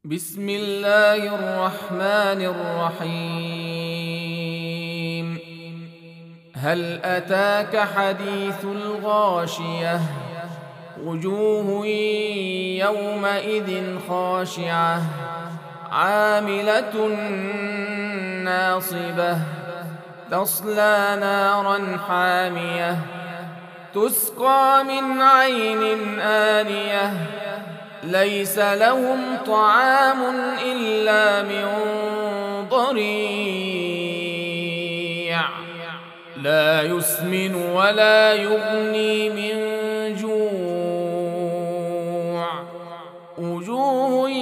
بسم الله الرحمن الرحيم. هل أتاك حديث الغاشية؟ وجوه يومئذ خاشعة عاملة ناصبة تصلى نارا حامية تسقى من عين آنية ليس لهم طعام إلا من ضريع لا يسمن ولا يغني من جوع وجوه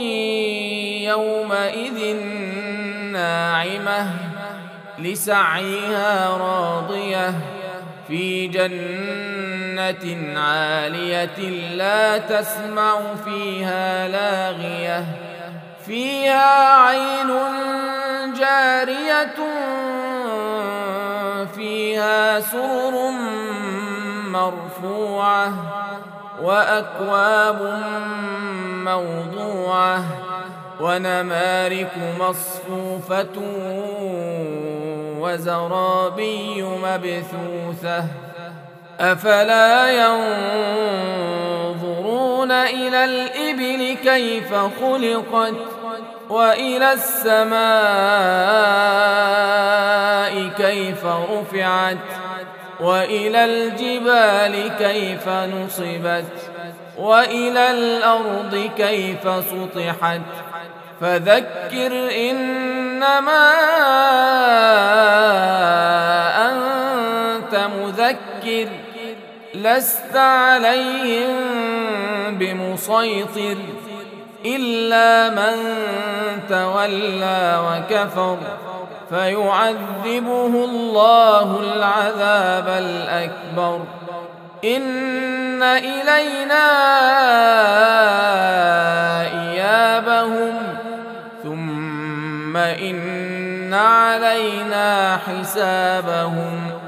يومئذ ناعمة لسعيها راضية في جنة عالية لا تسمع فيها لاغية فيها عين جارية فيها سرر مرفوعة وأكواب موضوعة ونمارق مصفوفة وزرابي مبثوثة أفلا ينظرون إلى الإبل كيف خلقت وإلى السماء كيف رفعت وإلى الجبال كيف نصبت وإلى الأرض كيف سطحت فذكر إنما أنت مذكر لست عليهم بمسيطر إلا من تولى وكفر فيعذبه الله العذاب الأكبر إن إلينا إيابهم ثم إن علينا حسابهم